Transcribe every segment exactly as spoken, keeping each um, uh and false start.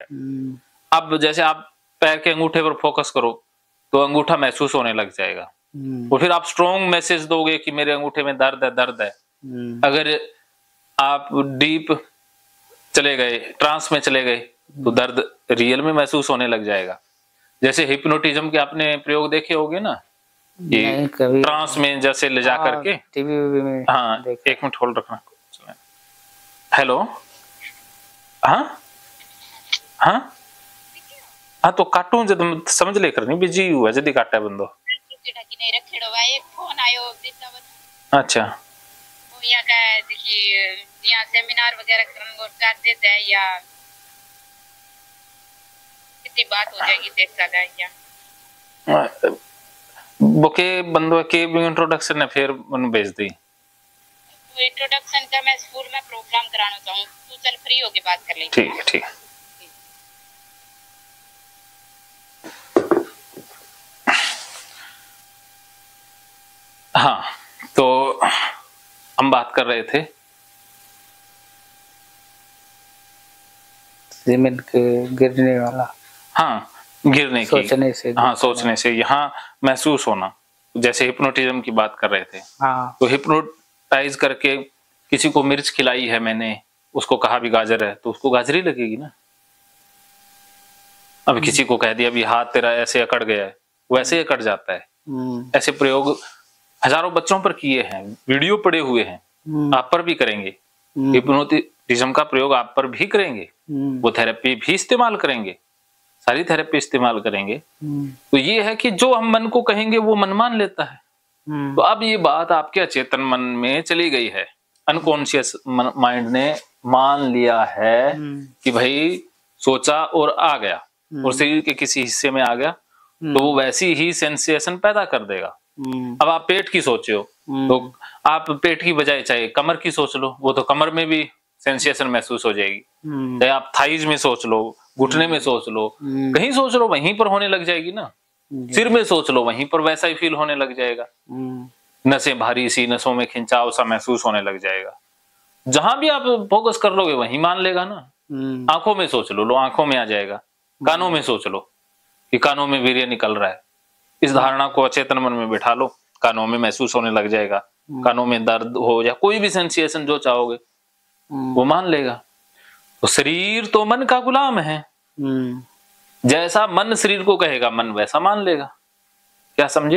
अब जैसे आप पैर के अंगूठे पर फोकस करो तो अंगूठा महसूस होने लग जाएगा, और फिर आप स्ट्रॉन्ग मैसेज दोगे कि मेरे अंगूठे में दर्द है दर्द है। अगर आप डीप चले गए, ट्रांस में चले गए, तो दर्द रियल में महसूस होने लग जाएगा। जैसे हिप्नोटिज्म के आपने प्रयोग देखे होंगे ना, ये ट्रांस में जैसे ले जा करके टीवी में। हाँ, एक मिनट होल्ड रखना। हेलो, हाँ हाँ हाँ, तो काटू जब समझ ले करनी बिजी हुआ जल्दी काटा बंदो। अच्छा, यहाँ का देखिए, यहाँ सेमिनार वगैरह कर देता है या कितनी बात हो जाएगी देख सकता है क्या? बोके बंदो के इंट्रोडक्शन है, फिर मन भेज दी। इंट्रोडक्शन का मैं स्कूल में प्रोग्राम कराना चाहूँ, तू चल फ्री होके बात कर लेंगे। ठीक है ठीक है। हाँ, तो हम बात कर रहे थे जमीन के गिरने वाला। हाँ, गिरने सोचने की से हाँ सोचने से यहाँ महसूस होना, जैसे हिप्नोटिज्म की बात कर रहे थे। हाँ। तो हिप्नोटाइज करके किसी को मिर्च खिलाई है मैंने, उसको कहा भी गाजर है, तो उसको गाजर ही लगेगी ना। अब किसी को कह दिया भी हाथ तेरा ऐसे अकड़ गया है, वैसे अकड़ जाता है। ऐसे प्रयोग हजारों बच्चों पर किए हैं, वीडियो पड़े हुए हैं, आप पर भी करेंगे। हिप्नोटिज्म का प्रयोग आप पर भी करेंगे, वो थेरेपी भी इस्तेमाल करेंगे, सारी थेरेपी इस्तेमाल करेंगे। तो ये है कि जो हम मन को कहेंगे वो मन मान लेता है। तो अब ये बात आपके अचेतन मन में चली गई है, अनकॉन्शियस माइंड ने मान लिया है कि भाई सोचा और आ गया, और शरीर के किसी हिस्से में आ गया, तो वो वैसी ही सेंसेशन पैदा कर देगा। अब आप पेट की सोचे हो, तो आप पेट की बजाय चाहे कमर की सोच लो, वो तो कमर में भी सेंसेशन महसूस हो जाएगी। चाहे आप थाइज में सोच लो, घुटने में सोच लो, कहीं सोच लो वहीं पर होने लग जाएगी ना। सिर में सोच लो, वहीं पर वैसा ही फील होने लग जाएगा। नसें भारी सी, नसों में खिंचाव सा महसूस होने लग जाएगा। जहां भी आप फोकस कर लोगे वहीं मान लेगा ना। आंखों में सोच लो, लो आंखों में आ जाएगा। कानों में सोच लो कि कानों में वीर्य निकल रहा है, इस धारणा को अचेतन मन में बिठा लो, कानों में महसूस होने लग जाएगा। कानों में दर्द हो या कोई भी सेंसेशन जो चाहोगे वो मान लेगा। तो शरीर तो मन का गुलाम है, जैसा मन शरीर को कहेगा मन वैसा मान लेगा। क्या समझे?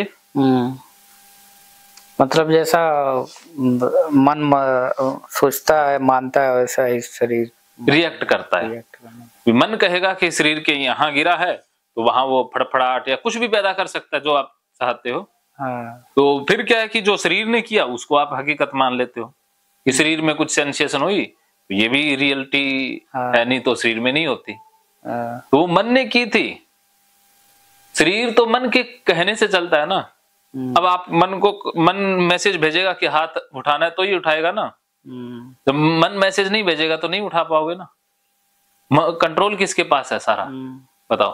मतलब जैसा मन सोचता है मानता है वैसा ही शरीर रिएक्ट करता है। मन कहेगा कि शरीर के यहाँ गिरा है, तो वहां वो फड़फड़ाहट या कुछ भी पैदा कर सकता है जो आप चाहते हो। हाँ। तो फिर क्या है कि जो शरीर ने किया उसको आप हकीकत मान लेते हो कि शरीर में कुछ सेंसेशन हुई, तो ये भी रियलिटी हाँ। है, नहीं तो शरीर में नहीं होती। हाँ। तो वो मन ने की थी, शरीर तो मन के कहने से चलता है ना। अब आप मन को, मन मैसेज भेजेगा कि हाथ उठाना है तो ही उठाएगा ना। जब मन मैसेज नहीं भेजेगा तो नहीं उठा पाओगे ना। कंट्रोल किसके पास है सारा, बताओ?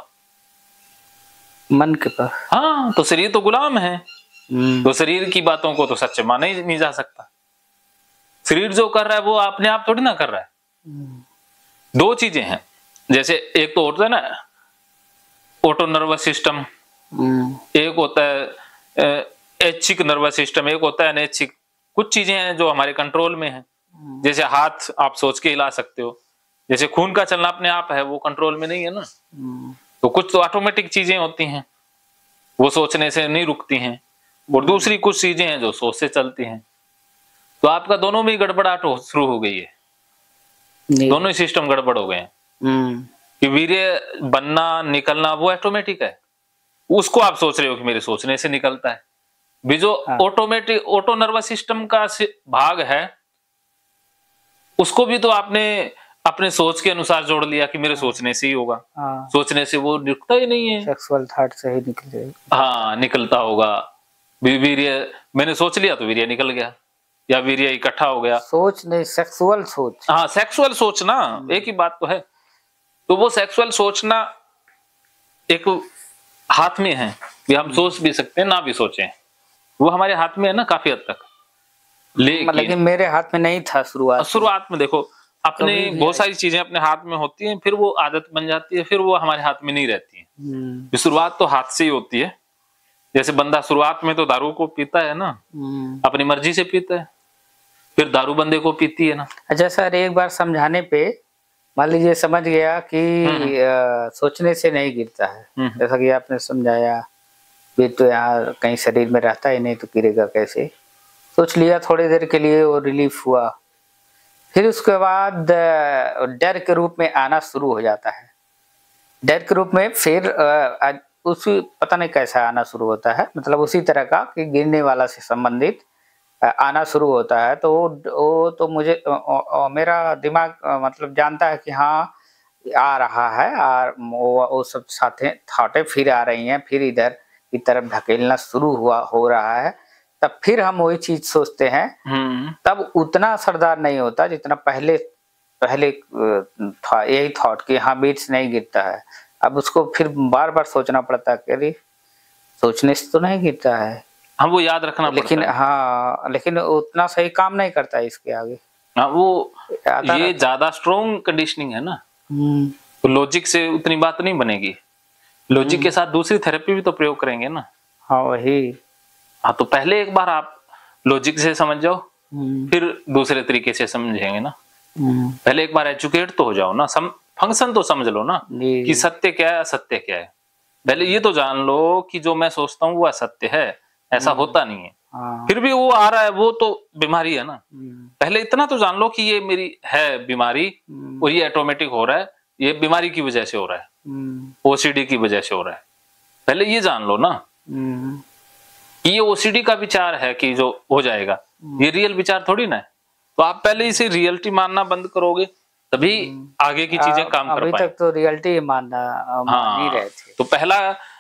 मन के पास। हाँ, तो शरीर तो गुलाम है, तो शरीर की बातों को तो सच माना ही नहीं जा सकता। शरीर जो कर रहा है वो अपने आप थोड़ी ना कर रहा है। दो चीजें हैं, जैसे एक तो होता है ना ऑटो नर्वस सिस्टम, एक होता है ऐच्छिक नर्वस सिस्टम, एक होता है अनैच्छिक। कुछ चीजें हैं जो हमारे कंट्रोल में है, जैसे हाथ आप सोच के हिला सकते हो, जैसे खून का चलना अपने आप है, वो कंट्रोल में नहीं है ना। तो कुछ तो ऑटोमेटिक चीजें होती हैं, वो सोचने से नहीं रुकती हैं, और दूसरी कुछ चीजें हैं जो सोच से चलती हैं। तो आपका दोनों में गड़बड़ाहट शुरू हो गई है, दोनों ही सिस्टम गड़बड़ हो गए हैं। कि वीर्य बनना निकलना वो ऑटोमेटिक है, उसको आप सोच रहे हो कि मेरे सोचने से निकलता है। भी जो ऑटोमेटिक ऑटो नर्वस सिस्टम का भाग है, उसको भी तो आपने अपने सोच के अनुसार जोड़ लिया कि मेरे सोचने से ही होगा। हाँ। सोचने से वो निकलता ही नहीं है, सेक्सुअल थॉट से ही निकल जाएगा। हाँ, निकलता होगा। वीर्य मैंने सोच लिया तो वीर्य निकल गया, या वीर्य इकट्ठा हो गया। सोच नहीं, सेक्सुअल सोच। हाँ, सेक्सुअल सोचना एक ही बात तो है। तो वो सेक्सुअल सोचना एक हाथ में है, भी हम सोच भी सकते हैं ना भी सोचें, वो हमारे हाथ में है ना काफी हद तक। लेकिन लेकिन मेरे हाथ में नहीं था शुरुआत शुरुआत में देखो अपने बहुत सारी चीजें अपने हाथ में होती हैं, फिर वो आदत बन जाती है, फिर वो हमारे हाथ में नहीं रहती है। शुरुआत तो हाथ से ही होती है। जैसे बंदा शुरुआत में तो दारू को पीता है ना, अपनी मर्जी से पीता है, फिर दारू बंदे को पीती है ना। अच्छा सर, एक बार समझाने पे मान लीजिए समझ गया कि आ, सोचने से नहीं गिरता है, जैसा कि आपने समझाया, भी तो यहाँ कहीं शरीर में रहता ही नहीं तो गिरेगा कैसे। सोच लिया थोड़ी देर के लिए, वो रिलीफ हुआ, फिर उसके बाद डर के रूप में आना शुरू हो जाता है। डर के रूप में फिर उसी पता नहीं कैसा आना शुरू होता है, मतलब उसी तरह का कि गिरने वाला से संबंधित आना शुरू होता है। तो वो वो तो मुझे ओ, ओ, मेरा दिमाग मतलब जानता है कि हाँ आ रहा है, और वो, वो सब साथे थॉटे फिर आ रही हैं, फिर इधर की तरफ ढकेलना शुरू हुआ हो रहा है। तब फिर हम वही चीज सोचते हैं, तब उतना असरदार नहीं होता जितना पहले पहले था यही थॉट कि हाँ बीट्स नहीं गिरता है। अब उसको फिर बार बार सोचना पड़ता है कि अरे सोचने से तो नहीं गिरता है, हम वो याद रखना लेकिन पड़ता है। हाँ लेकिन उतना सही काम नहीं करता है इसके आगे। हाँ वो ये ज्यादा स्ट्रॉन्ग कंडीशनिंग है ना, तो लॉजिक से उतनी बात नहीं बनेगी। लॉजिक के साथ दूसरी थेरेपी भी तो प्रयोग करेंगे ना। हाँ वही। हाँ तो पहले एक बार आप लॉजिक से समझ जाओ, फिर दूसरे तरीके से समझेंगे ना। पहले एक बार एजुकेट तो हो जाओ ना, सम, फंक्शन तो समझ लो ना कि सत्य क्या है असत्य क्या है। पहले ये तो जान लो कि जो मैं सोचता हूँ वो असत्य है, ऐसा होता नहीं है। हाँ। फिर भी वो आ रहा है, वो तो बीमारी है ना। पहले इतना तो जान लो कि ये मेरी है बीमारी और ये ऑटोमेटिक हो रहा है, ये बीमारी की वजह से हो रहा है, ओसीडी की वजह से हो रहा है। पहले ये जान लो ना कि ये ओसीडी का विचार है कि जो हो जाएगा, ये रियल विचार थोड़ी ना है। तो आप पहले इसे रियलिटी मानना बंद करोगे तभी आगे की चीजें काम कर पाएंगे। अभी तक तो रियलिटी मानना मान ही रहे थे। तो पहला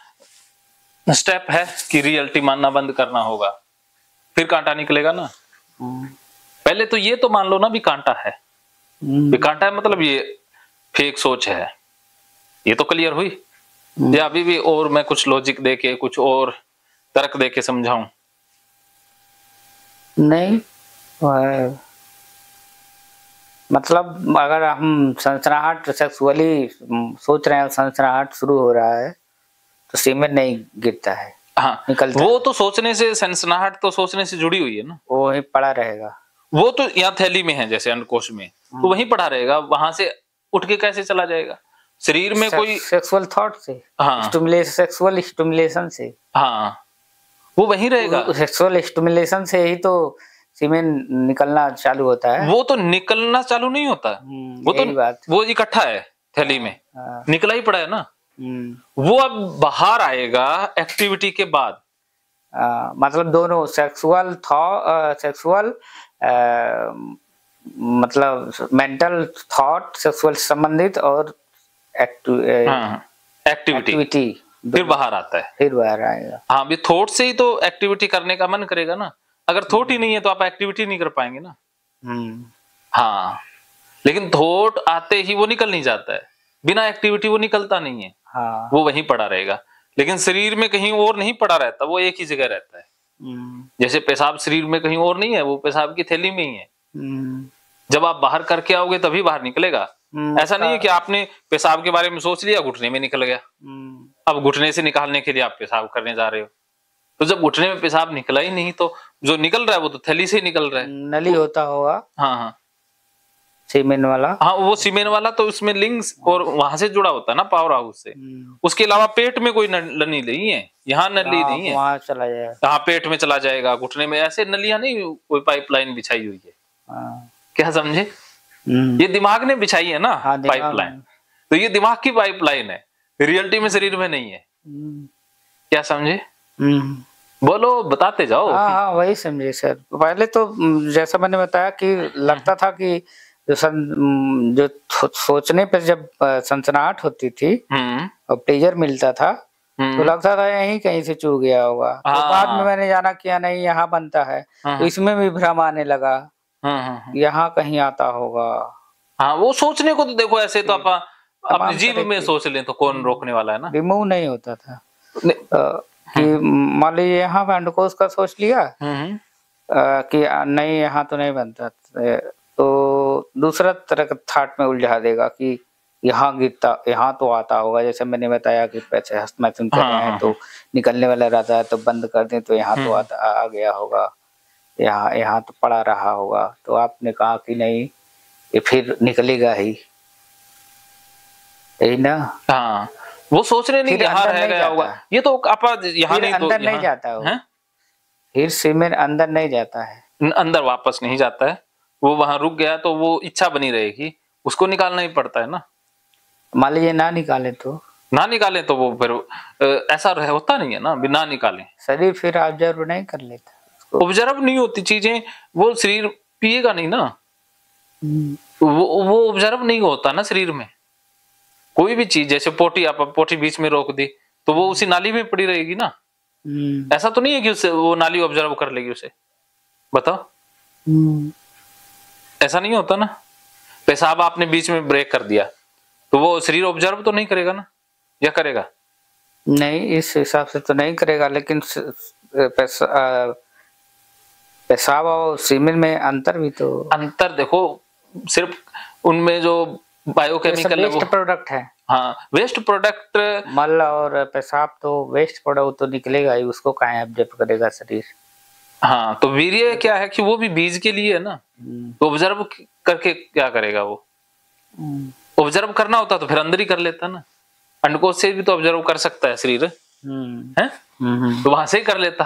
स्टेप है कि रियलिटी मानना बंद करना होगा, फिर कांटा निकलेगा ना। पहले तो ये तो मान लो ना भी कांटा है, भी कांटा है मतलब ये फेक सोच है, ये तो क्लियर हुई। या अभी भी और मैं कुछ लॉजिक देके कुछ और तर्क देके समझाऊं? नहीं, मतलब अगर हम सनसनाहट सेक्सुअली सोच रहे हैं, सनसनाहट शुरू हो रहा है तो सीमेंट नहीं गिरता है। हाँ निकलता वो है। तो सोचने से, सनसनाहट तो सोचने से जुड़ी हुई है ना, वो वहीं पड़ा रहेगा। वो तो यहाँ थैली में है जैसे अंडकोश में, तो वहीं पड़ा रहेगा, वहां से उठ के कैसे चला जाएगा शरीर में? कोई सेक्सुअल थॉट से, हाँ स्टिमुलेशन, सेक्सुअल स्टिमुलेशन से, हाँ वो वहीं रहेगा। सेक्सुअल स्टिमुलेशन से ही तो सीमेन निकलना चालू होता है। वो तो निकलना चालू नहीं होता, वो तो बात। वो इकट्ठा है थैली में, हाँ। निकला ही पड़ा है ना। वो अब बाहर आएगा एक्टिविटी के बाद। आ, मतलब दोनों सेक्सुअल थॉट, सेक्सुअल मतलब मेंटल थॉट सेक्सुअल संबंधित और एक्टिविटी फिर बाहर आता है, फिर बाहर आएगा। हाँ भी थॉट से ही तो एक्टिविटी करने का मन करेगा ना। अगर थॉट ही नहीं है तो आप एक्टिविटी नहीं कर पाएंगे ना। हाँ लेकिन थॉट आते ही वो निकल नहीं जाता है, बिना एक्टिविटी वो निकलता नहीं है। हाँ। वो वहीं पड़ा रहेगा, लेकिन शरीर में कहीं और नहीं पड़ा रहता, वो एक ही जगह रहता है। जैसे पेशाब शरीर में कहीं और नहीं है, वो पेशाब की थैली में ही है। जब आप बाहर करके आओगे तभी बाहर निकलेगा। ऐसा नहीं है कि आपने पेशाब के बारे में सोच लिया, घुटने में निकल गया, अब घुटने से निकालने के लिए आप पेशाब करने जा रहे हो। तो जब घुटने में पेशाब निकला ही नहीं तो जो निकल रहा है वो तो थैली से ही निकल रहा है। नली होता होगा। हाँ हाँ सीमेन वाला, हाँ वो सीमेन वाला तो उसमें लिंक्स और वहां से जुड़ा होता है ना पावर हाउस से। उसके अलावा पेट में कोई नली नहीं है, यहाँ नली नहीं है, वहां चला जाएगा, हाँ पेट में चला जाएगा। घुटने में ऐसे नलियां नहीं, कोई पाइपलाइन बिछाई हुई है। क्या समझे? ये दिमाग ने बिछाई है ना पाइपलाइन, तो ये दिमाग की पाइपलाइन है, रियलिटी में शरीर में नहीं है। क्या समझे? बोलो, बताते जाओ। हाँ हाँ वही समझे सर। पहले तो जैसा मैंने बताया कि लगता था कि जो सन, जो सोचने पर जब सनसनाहट होती थी और प्लेजर मिलता था तो लगता था यहीं कहीं से चूक गया होगा। तो बाद में मैंने जाना किया नहीं यहाँ बनता है, तो इसमें भी भ्रम आने लगा, यहाँ कहीं आता होगा। हाँ वो सोचने को तो देखो ऐसे तो आप अपनी जीभ में सोच लें तो कौन रोकने वाला है ना। रिमूव नहीं होता था कि मान लीजिए यहाँ अंडकोश का सोच लिया कि नहीं यहाँ तो नहीं बनता, तो दूसरा तरह का थाट में उलझा देगा कि यहाँ गिरता, यहाँ तो आता होगा। जैसे मैंने बताया कि पैसे हस्त मैथुन कर रहे हैं तो निकलने वाला रहता है, तो बंद कर दें तो यहाँ तो आता आ गया होगा, यहाँ यहाँ तो पड़ा रहा होगा। तो आपने कहा कि नहीं, ये फिर निकलेगा ही, यही ना। हाँ, वो सोच रहे नहीं यहाँ रह गया होगा, ये तो आप यहाँ नहीं, अंदर नहीं जाता है, फिर सीमेंट अंदर नहीं जाता है, अंदर वापस नहीं जाता है, वो वहां रुक गया तो वो इच्छा बनी रहेगी, उसको निकालना ही पड़ता है ना। मान लीजिए ना निकाले तो ना निकाले तो वो फिर ऐसा होता नहीं है ना, बिना निकाले शरीर फिर ऑब्जर्व नहीं कर लेता, ऑब्जर्व नहीं होती चीजें, वो शरीर पिएगा नहीं ना, वो वो ऑब्जर्व नहीं होता ना शरीर में। कोई भी चीज, जैसे पोटी, आप पोटी बीच में रोक दी तो वो उसी नाली में पड़ी रहेगी ना, ऐसा तो नहीं है कि उससे वो नाली ऑब्जर्व कर लेगी उसे, बताओ, ऐसा नहीं होता ना। पेशाब आपने बीच में ब्रेक कर दिया तो वो शरीर ऑब्जर्व तो नहीं करेगा ना, या करेगा? नहीं, इस हिसाब से तो नहीं करेगा, लेकिन पेशाब और सीमेंट में अंतर भी तो, अंतर देखो, सिर्फ उनमें जो बायोकेमिकल वेस्ट प्रोडक्ट है, हाँ वेस्ट प्रोडक्ट, मल और पेशाब तो वेस्ट प्रोडक्ट तो निकलेगा ही, उसको कहाँ ऑब्जर्व करेगा शरीर। हाँ, तो वीर्य क्या है कि वो भी बीज के लिए है ना, तो ऑब्जर्व करके क्या करेगा वो, ऑब्जर्व करना होता तो फिर अंदर ही कर लेता ना, अंडकोश से भी तो ऑब्जर्व कर सकता है शरीर, है तो वहां से ही कर लेता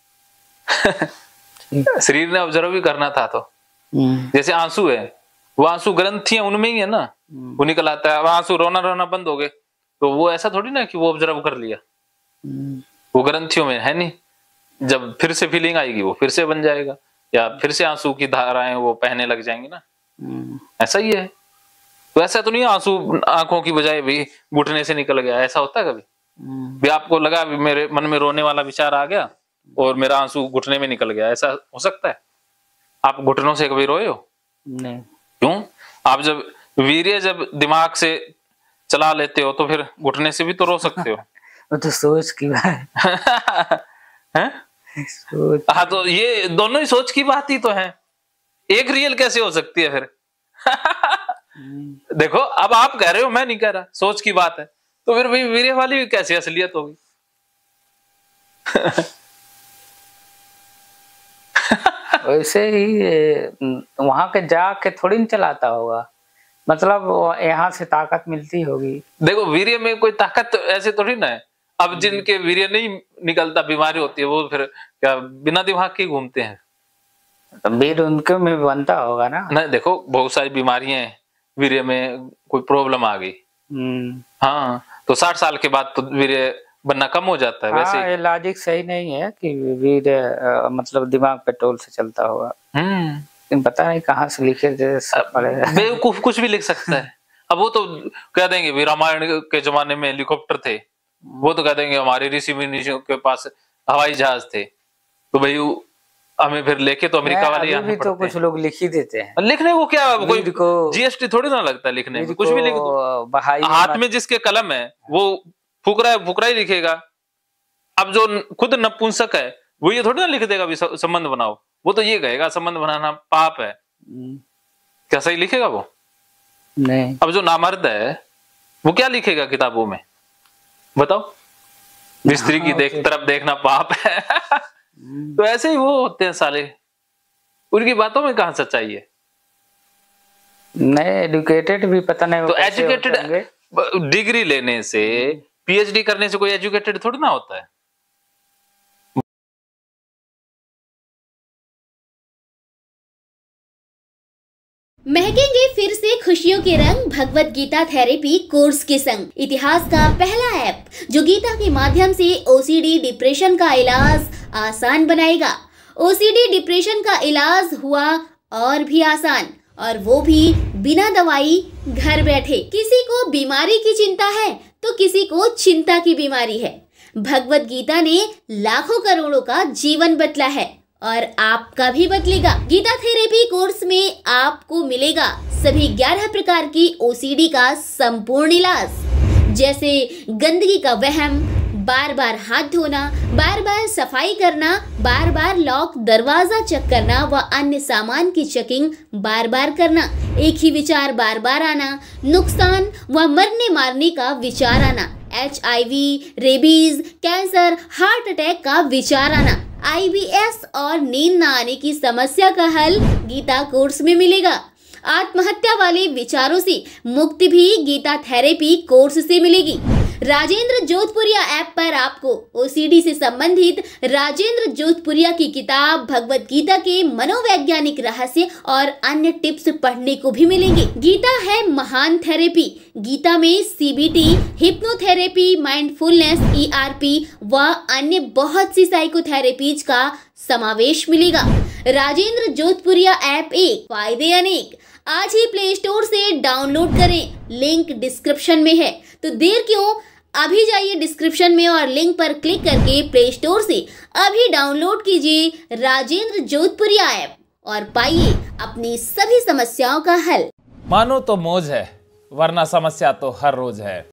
शरीर ने ऑब्जर्व भी करना था तो, जैसे आंसू है, वो आंसू ग्रंथियां उनमें ही है ना, वो निकल आता है, आंसू रोना रोना बंद हो गए तो वो ऐसा थोड़ी ना कि वो ऑब्जर्व कर लिया, वो ग्रंथियों में है नहीं, जब फिर से फीलिंग आएगी वो फिर से बन जाएगा, या फिर से आंसू की धाराएं वो बहने लग जाएंगी ना, ऐसा ही है। तो ऐसा तो नहीं आंसू आंखों की बजाय भी घुटने से निकल गया, ऐसा होता है कभी भी? आपको लगा भी मेरे मन में रोने वाला विचार आ गया और मेरा आंसू घुटने में निकल गया, ऐसा हो सकता है? आप घुटनों से कभी रोए हो? नहीं। क्यों? आप जब वीर्य जब दिमाग से चला लेते हो तो फिर घुटने से भी तो रो सकते हो वो तो सोच की बात है। हाँ, तो ये दोनों ही सोच की बात ही तो है, एक रियल कैसे हो सकती है फिर देखो, अब आप कह रहे हो, मैं नहीं कह रहा, सोच की बात है, तो फिर भाई वीर्य वाली कैसे असलियत होगी वैसे ही वहां के जाके थोड़ी न चलाता होगा, मतलब यहाँ से ताकत मिलती होगी। देखो, वीर्य में कोई ताकत तो ऐसे थोड़ी ना है, अब जिनके वीर्य नहीं निकलता, बीमारी होती है, वो फिर क्या बिना दिमाग के घूमते हैं? तो वीर्य उनके में बनता होगा ना। नहीं, देखो बहुत सारी बीमारियां हैं, वीर्य में कोई प्रॉब्लम आ गई, हाँ, तो साठ साल के बाद तो वीर्य बनना कम हो जाता है। हाँ, वैसे ये लॉजिक सही नहीं है कि वीर्य मतलब दिमाग पेट्रोल से चलता होगा, लेकिन पता नहीं कहाँ से लिखे थे, बेवकूफ कुछ भी लिख सकता है। अब वो तो कह देंगे रामायण के जमाने में हेलीकॉप्टर थे, वो तो कह देंगे हमारे ऋषि मुनियों के पास हवाई जहाज थे, तो भाई हमें फिर लेके तो अमेरिका वाले यहाँ भी तो कुछ लोग लिख ही देते हैं। लिखने को क्या, कोई जीएसटी थोड़ी ना लगता है लिखने में, कुछ भी लिख दो, हाथ में जिसके कलम है वो फुकरा है, फुकरा ही लिखेगा। अब जो खुद नपुंसक है वो ये थोड़ी ना लिख देगा भी संबंध बनाओ, वो तो ये कहेगा संबंध बनाना पाप है, क्या सही लिखेगा वो? नहीं। अब जो नामर्द है वो क्या लिखेगा किताबों में, बताओ? स्त्री की देख तरफ देखना पाप है तो ऐसे ही वो होते हैं साले, उनकी बातों में कहां सच्चाई है? नहीं, एजुकेटेड भी पता नहीं। तो एजुकेटेड डिग्री लेने से, पीएचडी करने से कोई एजुकेटेड थोड़ी ना होता है। महकेंगे फिर से खुशियों के रंग भगवत गीता थेरेपी कोर्स के संग। इतिहास का पहला ऐप जो गीता के माध्यम से ओसीडी डिप्रेशन का इलाज आसान बनाएगा। ओसीडी डिप्रेशन का इलाज हुआ और भी आसान, और वो भी बिना दवाई, घर बैठे। किसी को बीमारी की चिंता है तो किसी को चिंता की बीमारी है। भगवत गीता ने लाखों करोड़ों का जीवन बदला है और आपका भी बदलेगा। गीता थेरेपी कोर्स में आपको मिलेगा सभी ग्यारह प्रकार की ओसीडी का संपूर्ण इलाज, जैसे गंदगी का वहम, बार बार हाथ धोना, बार बार सफाई करना, बार बार लॉक दरवाजा चेक करना व अन्य सामान की चेकिंग बार बार करना, एक ही विचार बार बार आना, नुकसान व मरने मारने का विचार आना, H I V, rabies, cancer, heart attack का विचार आना, आई बी एस और नींद न आने की समस्या का हल गीता कोर्स में मिलेगा। आत्महत्या वाले विचारों से मुक्ति भी गीता थेरेपी कोर्स से मिलेगी। राजेंद्र जोधपुरिया ऐप पर आपको ओ सी डी से संबंधित राजेंद्र जोधपुरिया की किताब भगवत गीता के मनोवैज्ञानिक रहस्य और अन्य टिप्स पढ़ने को भी मिलेंगे। गीता है महान थेरेपी। गीता में C B T, hypnotherapy, mindfulness, E R P व अन्य बहुत सी साइकोथेरेपीज का समावेश मिलेगा। राजेंद्र जोधपुरिया ऐप एक, फायदे अनेक। आज ही प्ले स्टोर से डाउनलोड करें, लिंक डिस्क्रिप्शन में है। तो देर क्यों, अभी जाइए डिस्क्रिप्शन में और लिंक पर क्लिक करके प्ले स्टोर से अभी डाउनलोड कीजिए राजेंद्र जोधपुरिया ऐप और पाइए अपनी सभी समस्याओं का हल। मानो तो मौज है, वरना समस्या तो हर रोज है।